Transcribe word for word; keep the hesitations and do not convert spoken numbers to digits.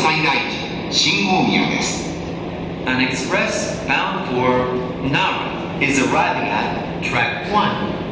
最大寺信号宮です。 An express bound for Nara is arriving at track one.